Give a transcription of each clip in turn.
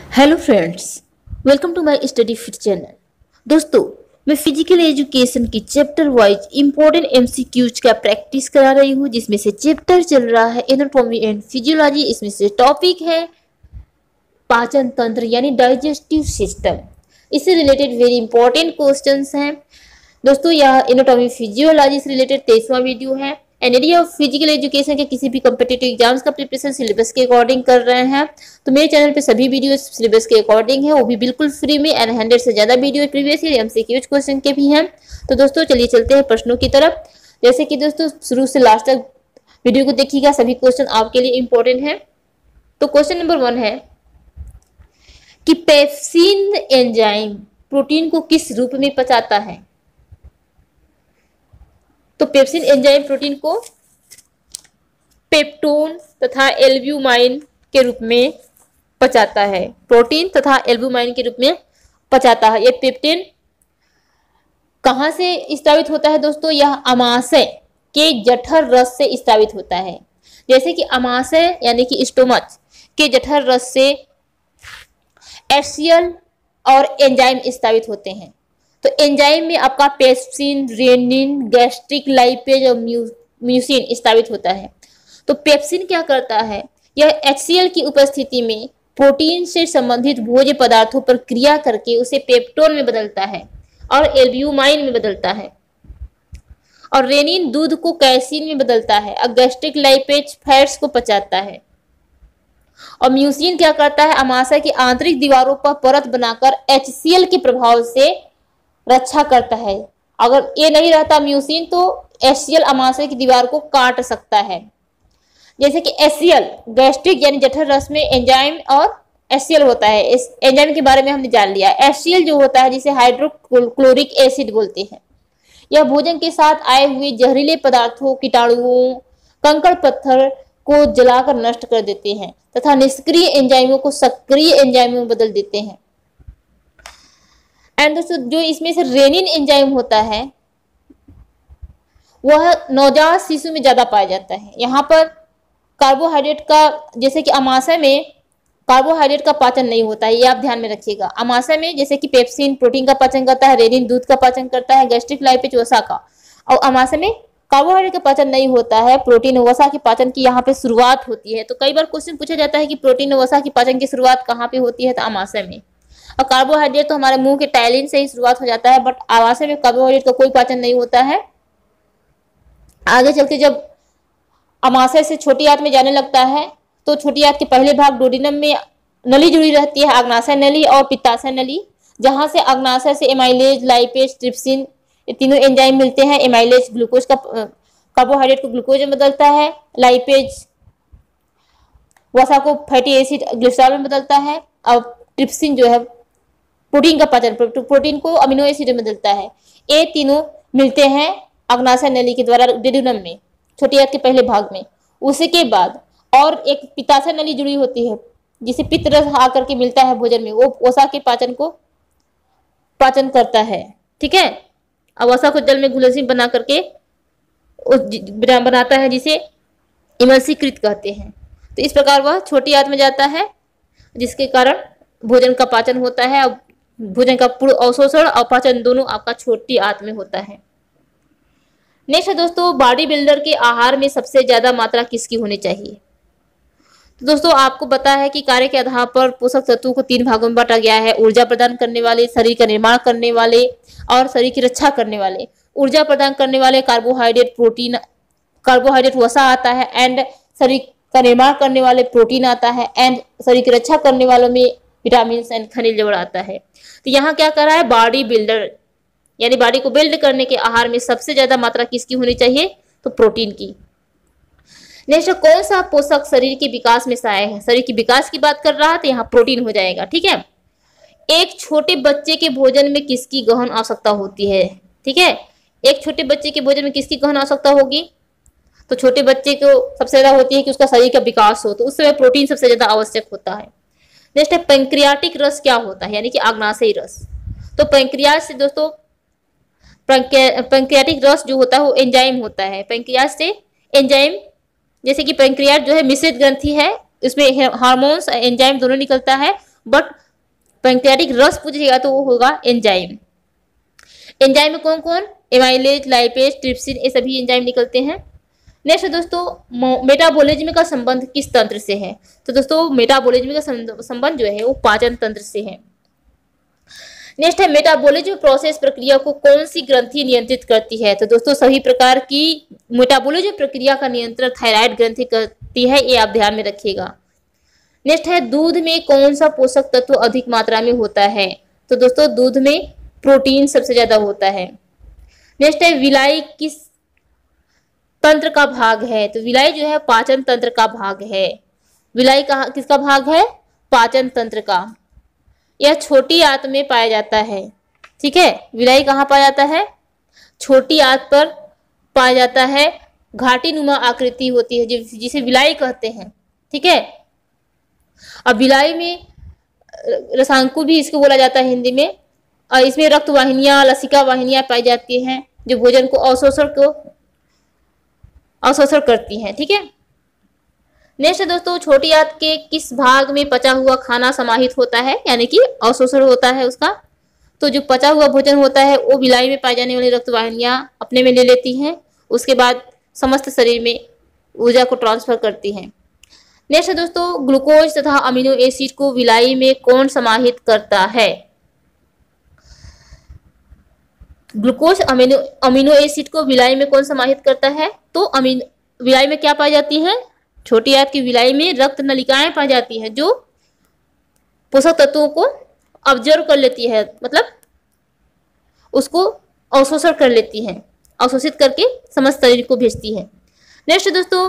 Hello friends, welcome to my study fit channel. दोस्तों, मैं physical education की chapter wise important MCQs का practice करा रही हूँ, जिसमें से चैप्टर चल रहा है एनाटॉमी एंड फिजियोलॉजी। इसमें से टॉपिक है पाचन तंत्र यानी डाइजेस्टिव सिस्टम। इससे रिलेटेड वेरी इंपॉर्टेंट क्वेश्चंस हैं। दोस्तों, यह एनाटॉमी फिजियोलॉजी से रिलेटेड 23वां वीडियो है। एंड यदि आप फिजिकल एजुकेशन के किसी भी कम्पिटेटिव एग्जाम्स का प्रिपरेशन सिलेबस के अकॉर्डिंग कर रहे हैं तो मेरे चैनल पे सभी वीडियो सिलेबस के अकॉर्डिंग है, वो भी बिल्कुल फ्री में। एंड 100 से ज्यादा video previous year MCQs question के भी हैं। तो दोस्तों चलिए चलते हैं प्रश्नों की तरफ। जैसे कि दोस्तों शुरू से लास्ट तक वीडियो को देखिएगा, सभी क्वेश्चन आपके लिए इंपॉर्टेंट है। तो क्वेश्चन नंबर 1 है कि पेप्सिन एंजाइम प्रोटीन को किस रूप में पचाता है। तो पेप्सिन एंजाइम प्रोटीन को पेप्टोन तथा एल्ब्यूमाइन के रूप में पचाता है। प्रोटीन तथा एल्ब्यूमाइन के रूप में पचाता है। यह पेप्टिन कहाँ से स्रावित होता है दोस्तों? यह अमाशय के जठर रस से स्रावित होता है। जैसे कि अमाशय यानी कि स्टोमच के जठर रस से HCl और एंजाइम स्रावित होते हैं। तो एंजाइम में आपका पेप्सिन, रेनिन, गैस्ट्रिक लाइपेज और म्यूसिन स्रावित होता है। तो पेप्सिन क्या करता है? यह HCl की उपस्थिति में प्रोटीन से संबंधित भोज्य पदार्थों पर क्रिया करके उसे पेप्टोन में बदलता है और एल्ब्यूमाइन में बदलता है। और रेनिन दूध को कैसीन में बदलता है और गैस्ट्रिक लाइपेज फैट्स को पचाता है। और म्यूसिन क्या करता है? अमाशय की आंतरिक दीवारों पर परत बनाकर HCl के प्रभाव से रक्षा करता है। अगर ये नहीं रहता म्यूसिन तो HCl अमाशय की दीवार को काट सकता है। जैसे कि HCl गैस्ट्रिक यानी जठर रस में एंजाइम और HCl होता है। इस एंजाइम के बारे में हमने जान लिया। HCl जो होता है जिसे हाइड्रोक्लोरिक एसिड बोलते हैं, यह भोजन के साथ आए हुए जहरीले पदार्थों, कीटाणुओं, कंकड़ पत्थर को जलाकर नष्ट कर देते हैं तथा निष्क्रिय एंजाइमों को सक्रिय एंजाइमों में बदल देते हैं। एंड दोस्तों, जो इसमें से रेनिन एंजाइम होता है वह नवजात शिशु में ज्यादा पाया जाता है। यहाँ पर कार्बोहाइड्रेट का, जैसे कि अमाशय में कार्बोहाइड्रेट का पाचन नहीं होता है, ये आप ध्यान में रखिएगा। अमाशय में जैसे कि पेप्सिन प्रोटीन का पाचन करता है, रेनिन दूध का पाचन करता है, गैस्ट्रिक लाइपेज वसा का। और अमाशय में कार्बोहाइड्रेट का पाचन नहीं होता है, प्रोटीन वसा के पाचन की यहाँ पे शुरुआत होती है। तो कई बार क्वेश्चन पूछा जाता है कि प्रोटीन वसा की पाचन की शुरुआत कहाँ पे होती है? तो अमाशय में। और कार्बोहाइड्रेट तो हमारे मुंह के टाइलिन से ही शुरुआत हो जाता है, बट अमाशय में कार्बोहाइड्रेट का कोई पाचन नहीं होता है। आगे चलते जब अमाशय से छोटी आंत में जाने लगता है तो छोटी आंत के पहले भाग डोडिनम में नली जुड़ी रहती है, अग्नाशय नली और पित्ताशय नली, जहां से अग्नाशय से एमाइलेज, लाइपेज, ट्रिप्सिन ये तीनों एंजाइम मिलते हैं। एमाइलेज ग्लूकोज का कार्बोहाइड्रेट को ग्लूकोज में बदलता है, लाइपेज वसा को फैटी एसिड ग्लिसरॉल में बदलता है, और ट्रिप्सिन जो है प्रोटीन का पाचन, प्रोटीन को अमीनो एसिड में बदलता है। ये तीनों मिलते हैं अग्नाशय नली के द्वारा डोडिनम में, छोटी आंत के पहले भाग में। उसके बाद और एक पित्ताशय नली जुड़ी होती है जिसे पित्त रस आकर के मिलता है भोजन में, वो वसा के पाचन को पाचन करता है। ठीक है, अब वसा को जल में घुलनशील बना करके बनाता है, जिसे इमल्सीकृत कहते हैं। तो इस प्रकार वह छोटी आंत में जाता है, जिसके कारण भोजन का पाचन होता है। और भोजन का पूर्ण अवशोषण और पाचन दोनों आपका छोटी आंत में होता है। नेक्स्ट है दोस्तों, बॉडी बिल्डर के आहार में सबसे ज्यादा मात्रा किसकी होनी चाहिए? तो दोस्तों आपको पता है कि कार्य के आधार पर पोषक तत्वों को 3 भागों में बांटा गया है। ऊर्जा प्रदान करने वाले, शरीर का निर्माण करने वाले और शरीर की रक्षा करने वाले। ऊर्जा प्रदान करने वाले कार्बोहाइड्रेट, प्रोटीन, कार्बोहाइड्रेट वसा आता है, एंड शरीर का निर्माण करने वाले प्रोटीन आता है, एंड शरीर की रक्षा करने वालों में विटामिन एंड खनिज लवण आता है। तो यहाँ क्या कर रहा है? बॉडी बिल्डर यानी बॉडी को बिल्ड करने के आहार में सबसे ज्यादा मात्रा किसकी होनी चाहिए? तो प्रोटीन की। नेक्स्ट, कौन सा पोषक शरीर के विकास में सहायक है? शरीर के विकास की बात कर रहा है तो यहाँ प्रोटीन हो जाएगा। ठीक है, एक छोटे बच्चे के भोजन में किसकी गहन आवश्यकता होती है? ठीक है, एक छोटे बच्चे के भोजन में किसकी गहन आवश्यकता होगी? तो छोटे बच्चे को सबसे ज्यादा होती है कि उसका शरीर का विकास हो, तो उस समय प्रोटीन सबसे ज्यादा आवश्यक होता है। नेक्स्ट है, पैंक्रियाटिक रस क्या होता है? यानी कि आग्नाशयी रस। तो पैंक्रियाज से दोस्तों, पैंक्रियाटिक रस जो होता है वो एंजाइम होता है। पैंक्रियाज से एंजाइम, जैसे कि पैंक्रियाज जो है मिश्रित ग्रंथि है, इसमें हार्मोन्स एंजाइम दोनों निकलता है बट पैंक्रियाटिक रस पूछेगा तो वो होगा एंजाइम। एंजाइम में कौन कौन, एमाइलेज, लाइपेज, ट्रिप्सिन, ये सभी एंजाइम निकलते हैं। नेक्स्ट दोस्तों मेटाबॉलिज्म का संबंध किस तंत्र से है? तो दोस्तों मेटाबॉलिज्म का संबंध जो है वो पाचन तंत्र से है। नेक्स्ट है मेटाबॉलिज्म प्रोसेस प्रक्रिया को कौन सी ग्रंथि नियंत्रित करती है? तो दोस्तों सभी प्रकार की मेटाबॉलिज्म प्रक्रिया का नियंत्रण थायराइड ग्रंथि करती है, ये आप ध्यान में रखिएगा। नेक्स्ट है दूध में कौन सा पोषक तत्व अधिक मात्रा में होता है? तो दोस्तों दूध में प्रोटीन सबसे ज्यादा होता है। नेक्स्ट है विलाई किस तंत्र का भाग है? तो विलाई जो है पाचन तंत्र का भाग है। विलाई किसका भाग है? पाचन तंत्र का। यह छोटी आंत में पाया जाता है। ठीक है, विलाई कहाँ पाया जाता है? छोटी आंत पर पाया जाता है। घाटी नुमा आकृति होती है जिसे विलाई कहते हैं। ठीक है, अब विलाई में रसांकु भी इसको बोला जाता है हिंदी में, और इसमें रक्त वाहिनियां, लसिका वाहिनियां पाई जाती हैं जो भोजन को अवशोषण करती हैं। ठीक है, नेक्स्ट दोस्तों छोटी आंत के किस भाग में पचा हुआ खाना समाहित होता है, यानी कि अवशोषण होता है उसका? तो जो पचा हुआ भोजन होता है वो विलाई में पाई जाने वाली रक्त वाहिनियां अपने में ले लेती हैं, उसके बाद समस्त शरीर में ऊर्जा को ट्रांसफर करती हैं। नेक्स्ट दोस्तों ग्लूकोज तथा अमीनो एसिड को विलाई में कौन समाहित करता है? ग्लूकोज अमीनो एसिड को विलाई में कौन समाहित करता है? तो विलाई में क्या पाई जाती है? छोटी आंत की विलाई में रक्त नलिकाएं पाई जाती हैं जो पोषक तत्वों को ऑब्जर्व कर लेती है, मतलब उसको अवशोषण कर लेती है, अवशोषित करके समस्त शरीर को भेजती है। नेक्स्ट दोस्तों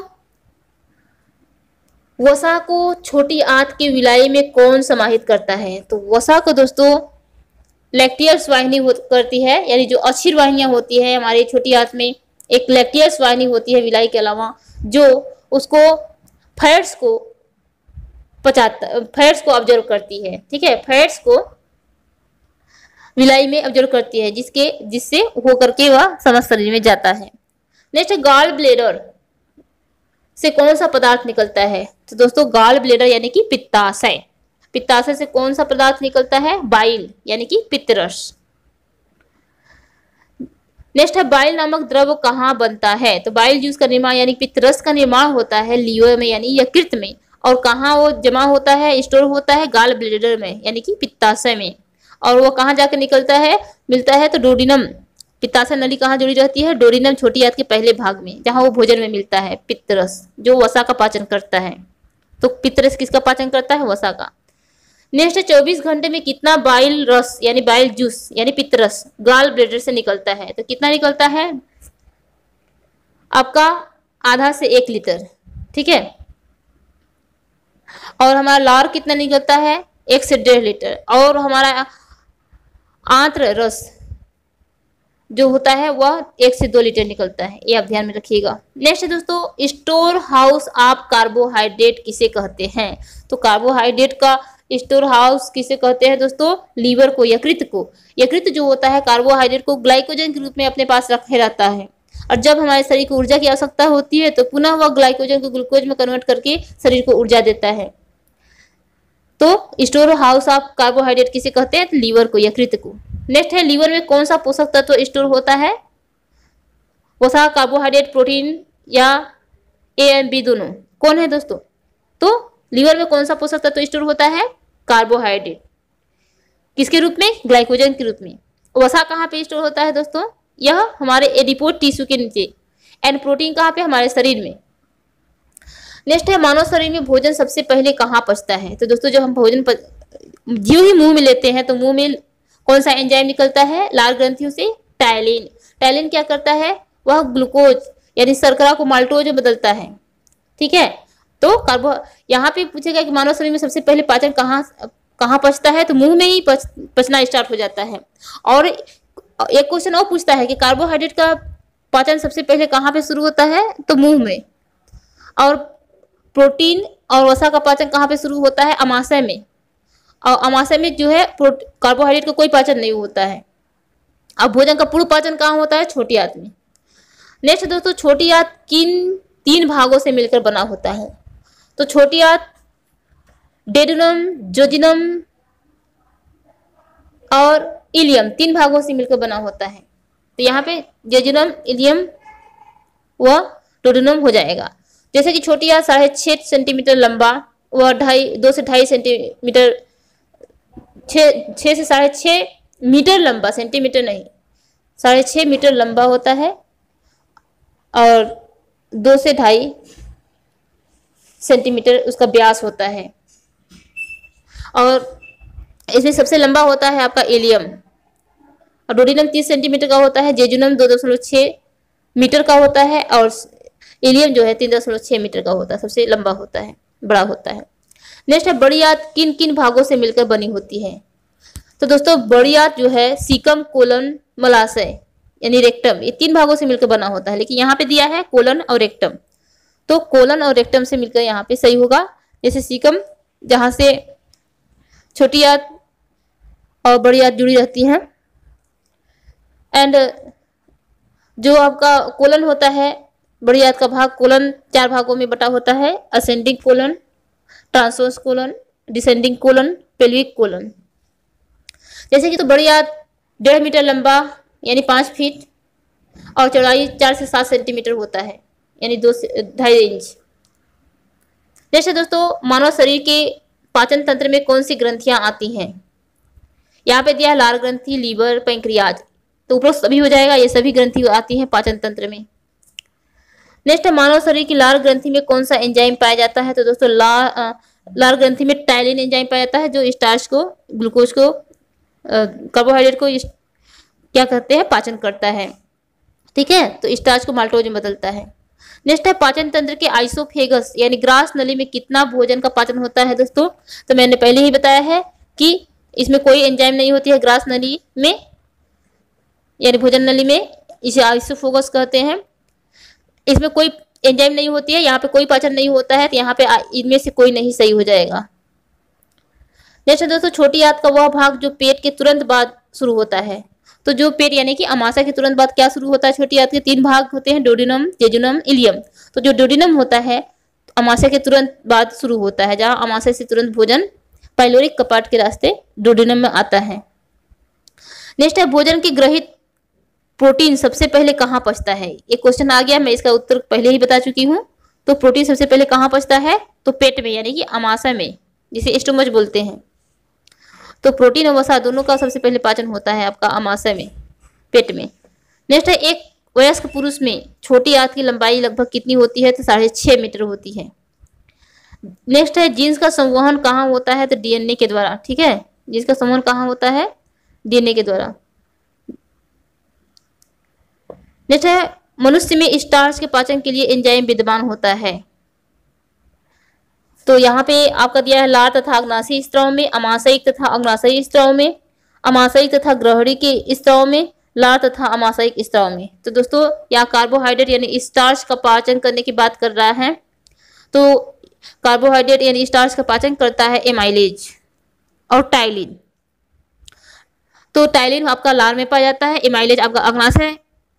वसा को छोटी आंत की विलाई में कौन समाहित करता है? तो वसा को दोस्तों लैक्टियस वाहिनी करती है, यानी जो अक्षीर वाहिनियां होती है हमारी छोटी आंत में, एक लैक्टियस वाहिनी होती है विलाई के अलावा जो उसको फैट्स को ऑब्जर्व करती है। ठीक है, फैट्स को विलाई में ऑब्जर्व करती है जिससे होकर के वह समस्त शरीर में जाता है। नेक्स्ट गॉल ब्लेडर से कौन सा पदार्थ निकलता है? तो दोस्तों गॉल ब्लेडर यानी कि पित्ताशय, पित्ताशय से कौन सा पदार्थ निकलता है? बाइल यानी कि पित्तरस। नेक्स्ट है बाइल नामक द्रव कहाँ बनता है? तो बाइल जूस का निर्माण यानी पित्तरस का निर्माण होता है लीवर में यानी यकृत में, और कहाँ वो जमा होता है, स्टोर होता है? गॉल ब्लेडर में यानी कि पित्ताशय में। और वो कहाँ जाकर निकलता है, मिलता है? तो डोडिनम, पित्ताशय नली कहाँ जुड़ी रहती है? डोडिनम छोटी आंत के पहले भाग में, जहाँ वो भोजन में मिलता है पित्तरस जो वसा का पाचन करता है। तो पित्तरस किसका पाचन करता है? वसा का। नेक्स्ट 24 घंटे में कितना बाइल रस यानी बाइल जूस यानी पित्तरस गॉल ब्लेडर से निकलता है? तो कितना निकलता है आपका? आधा से 1 लीटर। ठीक है, और हमारा लार कितना निकलता है? 1 से 1.5 लीटर। और हमारा आंत्र रस जो होता है वह 1 से 2 लीटर निकलता है, ये आप ध्यान में रखिएगा। नेक्स्ट दोस्तों स्टोर हाउस ऑफ कार्बोहाइड्रेट किसे कहते हैं? तो कार्बोहाइड्रेट का स्टोर हाउस किसे कहते हैं दोस्तों? लीवर को, यकृत को। यकृत जो होता है कार्बोहाइड्रेट को ग्लाइकोजन के रूप में अपने पास रखे रहता है, और जब हमारे शरीर को ऊर्जा की आवश्यकता होती है तो पुनः वह ग्लाइकोजन को ग्लूकोज में कन्वर्ट करके शरीर को ऊर्जा देता है। तो स्टोर हाउस ऑफ कार्बोहाइड्रेट किसे कहते हैं? तो लीवर को, यकृत को। नेक्स्ट है लीवर में कौन सा पोषक तत्व स्टोर होता है? वसा, कार्बोहाइड्रेट, प्रोटीन या ए एंड बी दोनों? कौन है दोस्तों? तो लीवर में कौन सा पोषक तत्व स्टोर होता है? कार्बोहाइड्रेट। किसके रूप में? ग्लाइकोजन के रूप में। वसा कहाँ पे स्टोर होता है दोस्तों? यह हमारे एडिपोज टिश्यू के नीचे। एंड प्रोटीन कहाँ पे? हमारे शरीर में। नेक्स्ट है मानव शरीर में भोजन सबसे पहले कहाँ पचता है? तो दोस्तों जब हम भोजन जो ही मुंह में लेते हैं तो मुंह में कौन सा एंजाइम निकलता है? लाल ग्रंथियों से टायलिन। टायलिन क्या करता है? वह ग्लूकोज यानी शर्करा को माल्टोज में बदलता है। ठीक है, तो यहाँ पे पूछेगा कि मानव शरीर में सबसे पहले पाचन कहाँ पचता है? तो मुंह में ही पचना स्टार्ट हो जाता है। और एक क्वेश्चन और पूछता है कि कार्बोहाइड्रेट का पाचन सबसे पहले कहाँ पे शुरू होता है? तो मुंह में। और प्रोटीन और वसा का पाचन कहाँ पे शुरू होता है? अमाशय में। और अमाशय में जो है कार्बोहाइड्रेट का कोई पाचन नहीं होता है। अब भोजन का पूर्ण पाचन कहाँ होता है? छोटी आंत में। नेक्स्ट दोस्तों छोटी आंत किन 3 भागों से मिलकर बना होता है? तो छोटी आंत डेडुनम, जोजिनम और इलियम 3 भागों से मिलकर बना होता है। तो यहाँ पे जेजुनम, इलियम व डोडुनम हो जाएगा। जैसे कि छोटी आंत 6.5 सेंटीमीटर लंबा व 2 से 2.5 सेंटीमीटर, 6 से 6.5 मीटर लंबा, सेंटीमीटर नहीं, 6.5 मीटर लंबा होता है और 2 से 2.5 सेंटीमीटर उसका व्यास होता है। और इसमें सबसे लंबा होता है आपका एलियम, और डोडिनम 30 सेंटीमीटर का होता है, जेजुनम 2.6 मीटर का होता है और एलियम जो है 3.6 मीटर का होता है, सबसे लंबा होता है, बड़ा होता है। नेक्स्ट है बड़ी आंत किन किन भागों से मिलकर बनी होती है। तो दोस्तों बड़ी आंत जो है सीकम, कोलन, मलाशय यानी रेक्टम, ये 3 भागों से मिलकर बना होता है, लेकिन यहाँ पे दिया है कोलन और रेक्टम, तो कोलन और रेक्टम से मिलकर यहाँ पे सही होगा। जैसे सीकम जहाँ से छोटी आंत और बड़ी आंत जुड़ी रहती हैं, एंड जो आपका कोलन होता है, बड़ी आंत का भाग कोलन 4 भागों में बटा होता है, ascending colon, transverse colon, descending colon, pelvic colon. जैसे कि तो बड़ी आंत 1.5 मीटर लंबा यानी 5 फीट और चौड़ाई 4 से 7 सेंटीमीटर होता है यानी 2 से 2.5 इंच। जैसे दोस्तों मानव शरीर के पाचन तंत्र में कौन सी ग्रंथियां आती हैं। यहाँ पे दिया है लार ग्रंथि, लीवर, पैंक्रियाज, तो ऊपर सभी हो जाएगा, ये सभी ग्रंथि आती हैं पाचन तंत्र में। नेक्स्ट है मानव शरीर की लार ग्रंथि में कौन सा एंजाइम पाया जाता है। तो दोस्तों लार ग्रंथि में टाइलिन एंजाइम पाया जाता है, जो स्टार्च को, ग्लूकोज को, कार्बोहाइड्रेट को क्या कहते हैं, पाचन करता है। ठीक है, तो स्टार्च को माल्टोज में बदलता है। नेक्स्ट है पाचन तंत्र के आइसोफेगस यानी ग्रास नली में कितना भोजन का पाचन होता है। दोस्तों तो मैंने पहले ही बताया है कि इसमें कोई एंजाइम नहीं होती है ग्रास नली में यानी भोजन नली में, इसे आइसोफेगस कहते हैं। इसमें कोई एंजाइम नहीं होती है, यहाँ पे कोई पाचन नहीं होता है, तो यहाँ पे इनमें से कोई नहीं सही हो जाएगा। नेक्स्ट दोस्तों छोटी आंत का वह भाग जो पेट के तुरंत बाद शुरू होता है। तो जो पेट यानी कि अमाशय के तुरंत बाद क्या शुरू होता है, छोटी आंत के 3 भाग होते हैं, डोडिनम, जेजुनम, इलियम। तो जो डोडिनम होता है अमाशय के तुरंत बाद शुरू होता है, जहाँ अमाशय से तुरंत भोजन पाइलोरिक कपाट के रास्ते डोडिनम में आता है। नेक्स्ट है भोजन की ग्रहित प्रोटीन सबसे पहले कहाँ पचता है। एक क्वेश्चन आ गया, मैं इसका उत्तर पहले ही बता चुकी हूँ। तो प्रोटीन सबसे पहले कहाँ पचता है, तो पेट में यानी कि अमाशय में, जिसे स्टोमच बोलते हैं। तो प्रोटीन और वसा दोनों का सबसे पहले पाचन होता है आपका अमाशय में, पेट में। नेक्स्ट है एक वयस्क पुरुष में छोटी आंत की लंबाई लगभग कितनी होती है, तो 6.5 मीटर होती है। नेक्स्ट है जीन्स का संवहन कहाँ होता है, तो डीएनए के द्वारा। ठीक है, जीन्स का संवहन कहाँ होता है, डीएनए के द्वारा। नेक्स्ट है मनुष्य में स्टार्च के पाचन के लिए एंजाइम विद्यमान होता है। तो यहाँ पे आपका दिया है लार तथा अग्नाशयी स्त्राव में, अमाशयिक तथा अग्नाशयी स्त्राव में, अमाशयिक तथा ग्रहणी के स्त्राव में, लार तथा अमाशयिक स्त्राव में। तो दोस्तों यहाँ कार्बोहाइड्रेट यानी स्टार्च का पाचन करने की बात कर रहा है। तो कार्बोहाइड्रेट यानी स्टार्च का पाचन करता है एमाइलेज और टाइलिन। तो टाइलिन आपका लार में पाया जाता है, एमाइलेज आपका अग्नाशय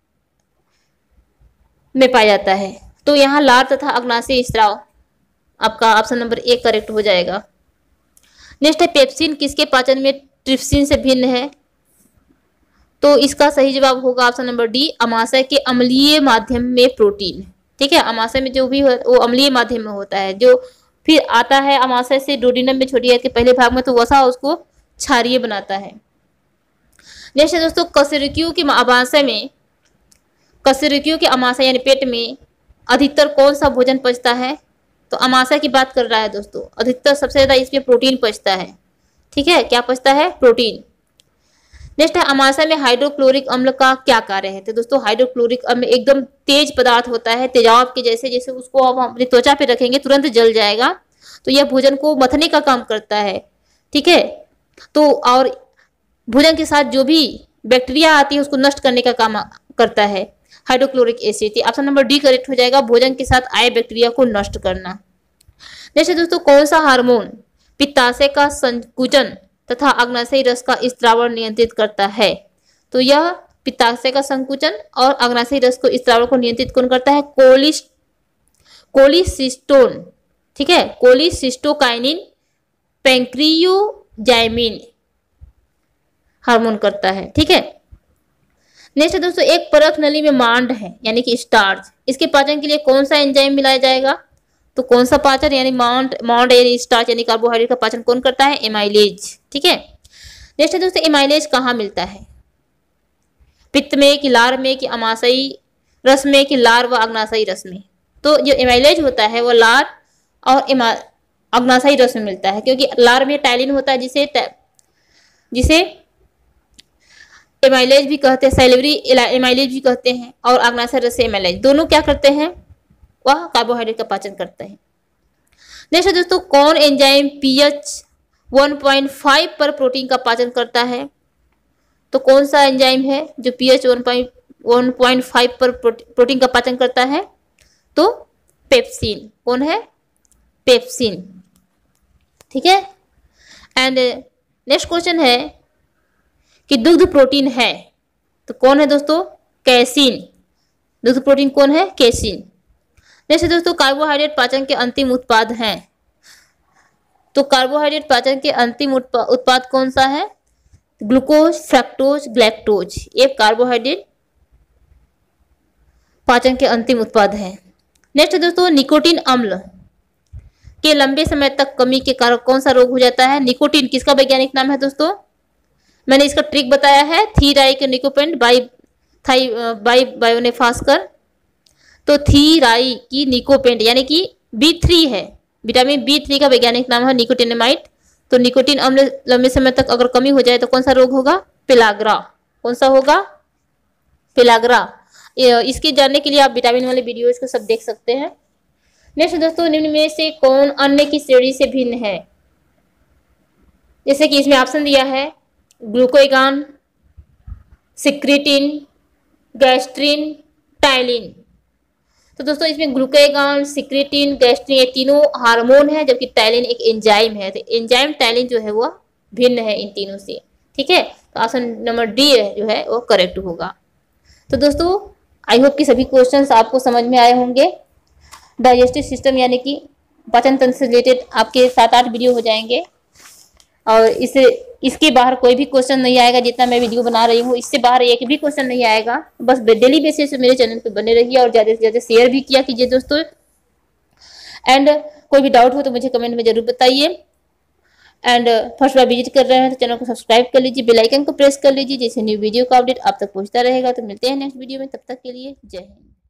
में पाया जाता है। तो यहाँ लार तथा अग्नाशयी स्त्राव आपका ऑप्शन नंबर 1 करेक्ट हो जाएगा। नेक्स्ट है पेप्सिन किसके पाचन में ट्रिप्सिन से भिन्न है। तो इसका सही जवाब होगा ऑप्शन नंबर डी, अमाशय के अम्लीय माध्यम में प्रोटीन। ठीक है, अमाशय में जो भी हो वो अम्लीय माध्यम में होता है, जो फिर आता है अमाशय से डोडिनम में छोटी आंत के पहले भाग में, तो वसा उसको क्षारीय बनाता है। नेक्स्ट है दोस्तों कशेरुकियों के अमाशय में, कशेरुकियों के अमाशय यानी पेट में अधिकतर कौन सा भोजन पचता है। तो अमाशय की बात कर रहा है दोस्तों, अधिकतर सबसे ज्यादा इसमें प्रोटीन पचता है। ठीक है, क्या पचता है, प्रोटीन। नेक्स्ट है अमाशय में हाइड्रोक्लोरिक अम्ल का क्या कार्य है। तो दोस्तों हाइड्रोक्लोरिक अम्ल एकदम तेज पदार्थ होता है, तेजाब के जैसे, जैसे उसको आप अपनी त्वचा पे रखेंगे तुरंत जल जाएगा। तो यह भोजन को मथने का काम करता है। ठीक है, तो और भोजन के साथ जो भी बैक्टीरिया आती है उसको नष्ट करने का काम करता है hydrochloric acid. Option number D correct हो जाएगा, भोजन के साथ आए बैक्टीरिया को नष्ट करना। नेक्स्ट दोस्तों कौन सा हार्मोन पित्ताशय का संकुचन तथा अग्नाशयी रस का स्त्रावण नियंत्रित करता है। तो यह पित्ताशय का संकुचन और अग्नाशयी रस को स्त्रावण को नियंत्रित कौन करता है, कोलिसिस्टोन। ठीक है, कोलिसिस्टोकाइनिन पैंक्रियोजाइमिन हार्मोन करता है। ठीक है, नेक्स्ट दोस्तों, एक परख नली में मांड है यानी कि स्टार्च, इसके पाचन के लिए कौन सा एंजाइम मिलाया जाएगा? तो कौन सा पाचन यानी मांड यानी स्टार्च यानी कार्बोहाइड्रेट का पाचन कौन करता है? एमाइलेज। ठीक है, नेक्स्ट दोस्तों, एमाइलेज कहाँ मिलता है? पित्त में कि लार में कि अमाशयी रस में कि लार व अग्नाशयी रस में? तो जो एमाइलेज होता है वो लार और अग्नाशयी रस में मिलता है, क्योंकि लार में टाइलिन होता है जिसे एमाइलेज भी कहते हैं, सैलिवरी एमाइलेज भी कहते हैं, और अग्नाशय रस से एमाइलेज दोनों क्या करते हैं? वह कार्बोहाइड्रेट का पाचन करते हैं। नेक्स्ट दोस्तों, कौन एंजाइम pH 1.5 पर प्रोटीन का पाचन करता है? तो कौन सा एंजाइम है जो pH 1.5 पर प्रोटीन का पाचन करता है? तो पेप्सिन। कौन है? पेप्सिन। ठीक है, एंड नेक्स्ट क्वेश्चन है कि दुग्ध प्रोटीन है तो कौन है दोस्तों? कैसीन। दुग्ध प्रोटीन कौन है? कैसीन। नेक्स्ट दोस्तों, कार्बोहाइड्रेट पाचन के अंतिम उत्पाद हैं, तो कार्बोहाइड्रेट पाचन के अंतिम उत्पाद कौन सा है? ग्लूकोज, फ्रक्टोज, ग्लैक्टोज, ये कार्बोहाइड्रेट पाचन के अंतिम उत्पाद हैं। नेक्स्ट दोस्तों, निकोटीन अम्ल के लंबे समय तक कमी के कारण कौन सा रोग हो जाता है? निकोटीन किसका वैज्ञानिक नाम है दोस्तों? मैंने इसका ट्रिक बताया है, थीराइकोनिकोपेंट बायोनेफास्कर। तो थीराइकी निकोपेंट यानी कि B3 है, विटामिन B3 का वैज्ञानिक नाम है निकोटिनेमाइड। तो निकोटीन अम्ल लंबे समय तक अगर कमी हो जाए तो कौन सा रोग होगा? पेलाग्रा। कौन सा होगा? पेलाग्रा। इसके जानने के लिए आप विटामिन वाले वीडियोज को सब देख सकते हैं। नेक्स्ट दोस्तों, निम्न में से कौन अन्य की श्रेणी से भिन्न है? जैसे कि इसमें ऑप्शन दिया है ग्लूकोगान, सिक्रेटिन, गैस्ट्रिन, टाइलिन। तो दोस्तों इसमें ग्लूकोगान, सिक्रेटिन, गैस्ट्रिन ये तीनों हार्मोन है, जबकि टाइलिन एक एंजाइम है। तो एंजाइम टाइलिन जो है वो भिन्न है इन तीनों से। ठीक है, तो ऑप्शन नंबर डी जो है वो करेक्ट होगा। तो दोस्तों आई होप कि सभी क्वेश्चंस आपको समझ में आए होंगे। डाइजेस्टिव सिस्टम यानी कि पाचन तंत्र से रिलेटेड आपके 7-8 वीडियो हो जाएंगे, और इसके बाहर कोई भी क्वेश्चन नहीं आएगा। जितना मैं वीडियो बना रही हूँ इससे बाहर एक भी क्वेश्चन नहीं आएगा। बस डेली बेसिस पे मेरे चैनल पे बने रहिए और ज़्यादा से ज़्यादा शेयर भी किया कीजिए दोस्तों। एंड कोई भी डाउट हो तो मुझे कमेंट में जरूर बताइए। एंड फर्स्ट बार विजिट कर रहे हैं तो चैनल को सब्सक्राइब कर लीजिए, बेल आइकन को प्रेस कर लीजिए, जिससे न्यू वीडियो का अपडेट आप तक पहुँचता रहेगा। तो मिलते हैं नेक्स्ट वीडियो में, तब तक के लिए जय हिंद।